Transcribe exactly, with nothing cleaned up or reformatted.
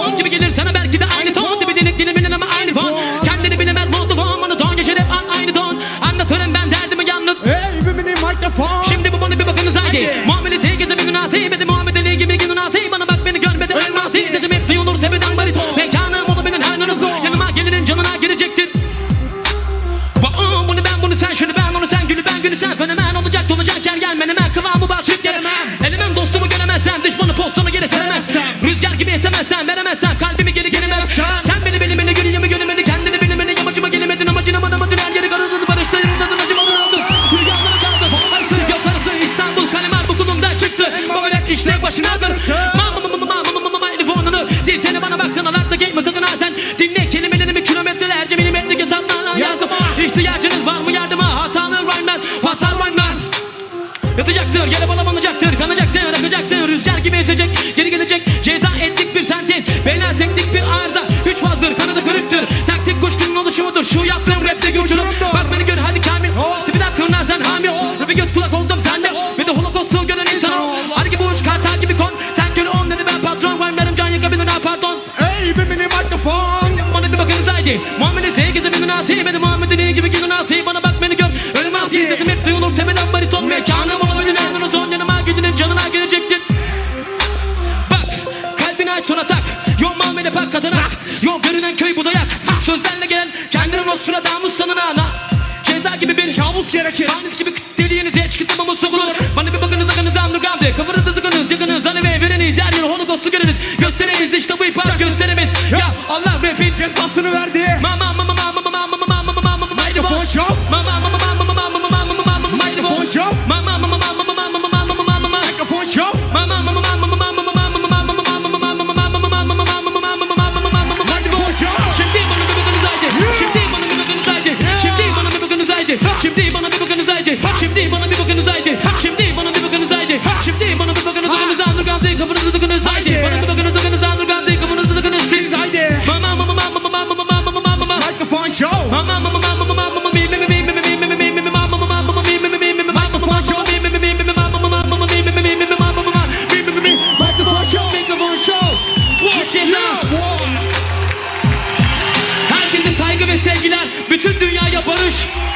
Don gibi gelir sana belki de aynı ton. Dibidinik diliminin ama aynı fon. Kendini bilemez motivon. Monoton geçer hep an aynı don. Anlatırım ben derdimi yalnız. Hey bir mini mikrofon. Şimdi bu bana bir bakınız haydi. Muamelesi herkese bir günahsi. Bedi Muhammed Ali gibi günahsi. Bana bak beni görmedi elmasi. Sesim hep duyulur tepeden bariton. Mekanım onu benim her nuruz. Yanıma gelinin canına girecektir. Bunu ben bunu sen şunu ben onu sen gülü ben gülü sen. Fenomen olacak dolacak yer gelmen hemen. Kıvamı bak süt gelemem. Elemem dostumu göremezsem. Düşmanı postunu geri seremez. Rüzgar gibi esemezsem veremezsem. Kalbimi geri gelemez. Sen beni bilimini gülüyemi gülümeni. Kendini bilimini yamacıma gelemedin. Amacına manamadın her yeri karaladın. Barışta yırıldın acımadın aldın. Rüyalara kaldın. Arası yok arası İstanbul kalemar bu kulumdan çıktı. Baba hep işte başınadır. Mama mama mama mama mama telefonunu. Dil seni bana baksana lakta geçme sakın ha sen. Dinle kelimelerimi kilometrelerce milimetrik hesaplarla yazdım. İhtiyacınız var mı yardıma? Hatalı rhyme'ler, fatal rhyme'ler. Yatacaktır, yere balabanacaktır, kanacaktır, akacaktır. Rüzgar gibi esecek, geri gelecek. Ceza ettik bir sentez, beyler teknik bir arıza. Üç fazdır, kanadı kırıktır. Taktik kuşkunun oluşumudur. Şu yaptığım rapte güçlüm. Bak beni gör hadi kamil. Tipinden tırnağı sen hamil. Rapi göz kulak oldum sende. Ve de Holocaust'u gören insanım. Hadi gibi uç kartal gibi kon. Sen köle on dedi ben patron. Rhyme'lerim can yakabilir ha pardon. Hey bir mini mikrofon. Bana bir bakınız haydi. Muamelesi herkese bir günahsi. Beni Muhammed Ali gibi günahsi. Bana bak beni gör. Ölüm asi. Sesim hep duyulur tepeden bariton. Mekanım olabilir. Nereden o son yanıma gidinin canına girecektir. Bak kalbini aç sonra tak. Yok muamele pak kadın at. Yok görünen köy bu dayak. Sözlerle gelen kendini Nostradamus sanına ana. Ceza gibi bir kabus gerekir. Fanis gibi deliğinize çıkıtmamız sokulur. Bana bir bakınız akınız underground'e. Kafanızda tıkınız yakınız. Hani ve vereniz her yıl Holocaust'u görürüz. Gösteriniz işte bu ipar gösterimiz. Ya, ya Allah rapin cezasını verdi. Mama mama mama mama mama mama mama mama mikrofon show. Mama mama mama mama mama mama mama mikrofon show. Mama mama mama mama mama mama mama mikrofon show. Mama mama mama mama mama mama mama mama mama mikrofon show. Şimdi bana bir bakınız haydi. Şimdi bana bir bakınız haydi. Şimdi bana bir bakınız haydi. Şimdi bana bir bakınız haydi. Şimdi bana bir bakınız haydi. Şimdi bana bir bakınız haydi. Şimdi bana bir bakınız akınız underground'e kafanızda tıkınız haydi. Bana bir bakınız akınız underground'e kafanızda tıkınız siz haydi. Mama mama mama mama mama mama mama mama mikrofon show. Mama mama mama mama mama mi mi mi mi mi mi mi mi mi mi mama mama mama mi mi mi mi mi mi mama mama mi mi mi mi mi mama mama mama mi mi mi mi mi mi mama mama mi mi mi mi mikrofon show mikrofon show. What Ceza? Herkese saygı ve sevgiler. Bütün dünyaya barış.